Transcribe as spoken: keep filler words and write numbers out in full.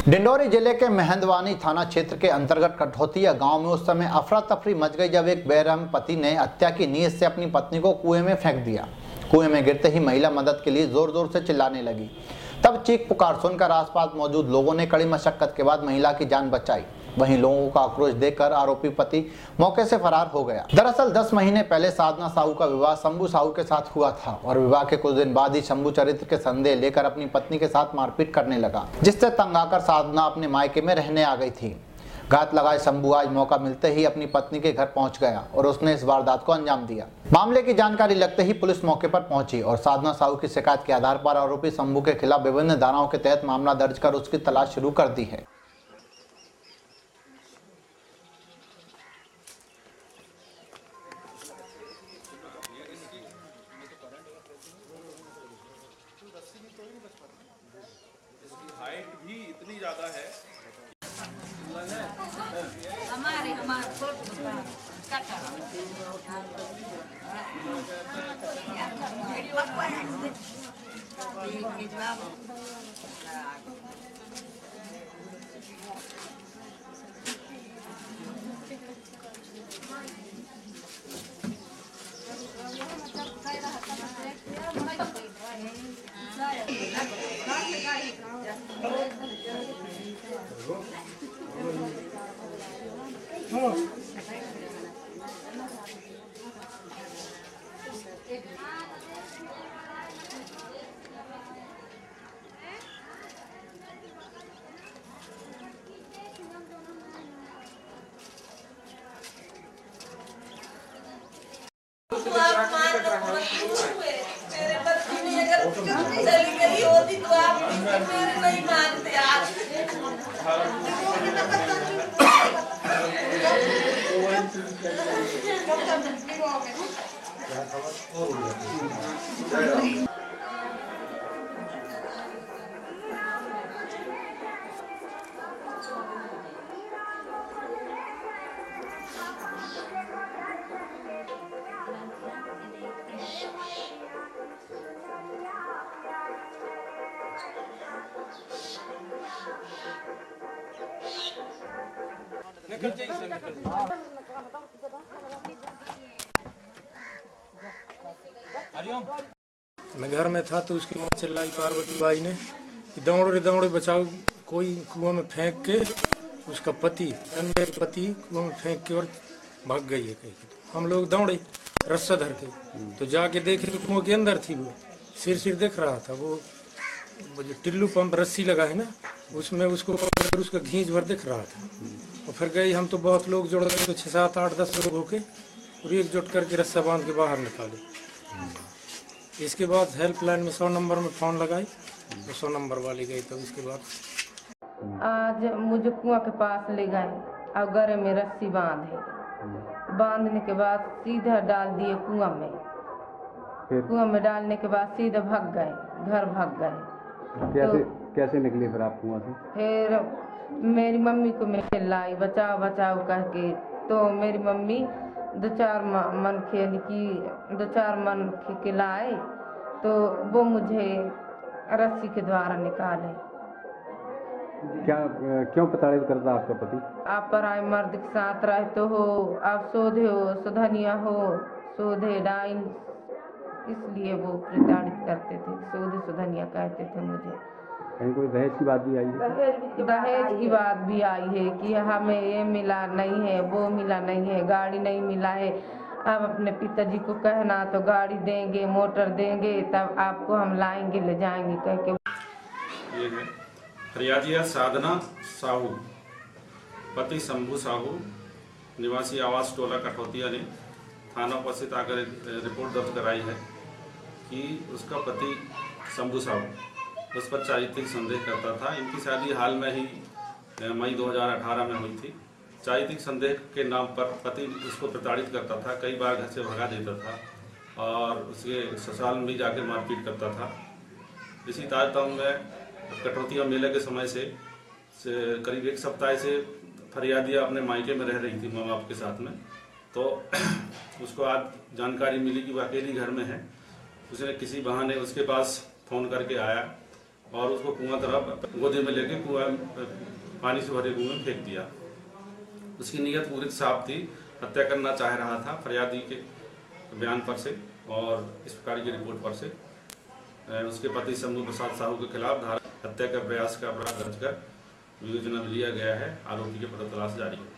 डिंडोरी जिले के मेहंदवानी थाना क्षेत्र के अंतर्गत कठौतिया गांव में उस समय अफरा तफरी मच गई जब एक बेरहम पति ने हत्या की नीयत से अपनी पत्नी को कुएं में फेंक दिया। कुएं में गिरते ही महिला मदद के लिए जोर जोर से चिल्लाने लगी। तब चीख पुकार सुनकर आसपास मौजूद लोगों ने कड़ी मशक्कत के बाद महिला की जान बचाई। वहीं लोगों का आक्रोश देखकर आरोपी पति मौके से फरार हो गया। दरअसल दस महीने पहले साधना साहू का विवाह शंभू साहू के साथ हुआ था और विवाह के कुछ दिन बाद ही शंभू चरित्र के संदेह लेकर अपनी पत्नी के साथ मारपीट करने लगा, जिससे तंग आकर साधना अपने मायके में रहने आ गई थी। घात लगाए शंभू आज मौका मिलते ही अपनी पत्नी के घर पहुंच गया और उसने इस वारदात को अंजाम दिया। मामले की जानकारी लगते ही पुलिस मौके पर पहुंची और साधना साहू की शिकायत के आधार पर आरोपी शंभू के खिलाफ विभिन्न धाराओं के तहत मामला दर्ज कर उसकी तलाश शुरू कर दी है। इसकी हाइट भी इतनी ज्यादा है। हमारे हमारे मेरे पति ने अगर चली गई होती तो आप मेरे नहीं मानते आज। निकल जाइए निकल मैं घर में था तो उसकी मां चिल्लाई पार्वती बाई ने कि दौड़े दौड़े बचाओ, कोई कुआं में फेंक के उसका पति मेरे पति कुआं में फेंक के और भाग गई है कहीं। हम लोग दौड़े रस्सा धर के तो जाके देखे तो कुआं के अंदर थी। वो सिर सिर दिख रहा था। वो जो टिल्लू पंप रस्सी लगा है ना, उसमें उसको पकड़ उसका घींच भर दिख रहा था। और फिर गई, हम तो बहुत लोग जुड़ गए, तो छः सात आठ दस लोग होके और एकजुट करके रस्सा बांध के बाहर निकाले। इसके बाद हेल्पलाइन में सौ नंबर में फ़ोन लगाई तो सौ नंबर वाली गई। तो इसके बाद आज मुझे कुआं के पास ले गए और गले में रस्सी बांधे। बांधने के बाद सीधा डाल दिए कुआं में। कुआं में डालने के बाद सीधा भाग गए, घर भाग गए। कैसे तो, कैसे निकली फिर आप कुआं से? फिर मेरी मम्मी को मैं चिल्लाई बचाओ बचाओ कह के, तो मेरी मम्मी दो चार मन खेल की दो चार मन के लाए तो वो मुझे रस्सी के द्वारा निकाले। क्या क्यों प्रताड़ित करता आपका पति? आप पराए मर्द के साथ रहते हो, आप सोधे हो, सुधनिया हो, सोधे डाइन, इसलिए वो प्रताड़ित करते थे। सोधे सुधनिया कहते थे मुझे। कहीं कोई दहेज की बात भी आई है? दहेज की बात भी आई है कि हमें ये मिला नहीं है, वो मिला नहीं है, गाड़ी नहीं मिला है। अब अपने पिताजी को कहना तो गाड़ी देंगे, मोटर देंगे, तब आपको हम लाएंगे ले जाएंगे कह के। ये है फरियादिया साधना साहू, पति शंभू साहू, निवासी आवास टोला कठौतिया ने थाना उपस्थित आकर रिपोर्ट दर्ज कराई है कि उसका पति शंभू साहू उस पर चारित्रिक संदेह करता था। इनकी शादी हाल में ही मई दो हज़ार अठारह में हुई थी। चारित्रिक संदेह के नाम पर पति उसको प्रताड़ित करता था, कई बार घर से भगा देता था और उसके ससुराल में भी जाकर मारपीट करता था। इसी तारतम्य में कठौतिया मेले के समय से, से करीब एक सप्ताह से फरियादिया अपने मायके में रह रही थी माँ बाप के साथ में। तो उसको आज जानकारी मिली कि वो अकेली घर में है। उसने किसी बहाने उसके पास फ़ोन करके आया और उसको कुआं तरफ गोदी में लेके कुआं पानी से भरे कुएं में फेंक दिया। उसकी नीयत पूरी साफ थी, हत्या करना चाह रहा था फरियादी के बयान पर से और इस प्रकार की रिपोर्ट पर से उसके पति शंभू प्रसाद साहू के खिलाफ धारा हत्या का प्रयास का अपराध दर्ज कर विवेचना में लिया गया है। आरोपी के पता तलाश जारी है।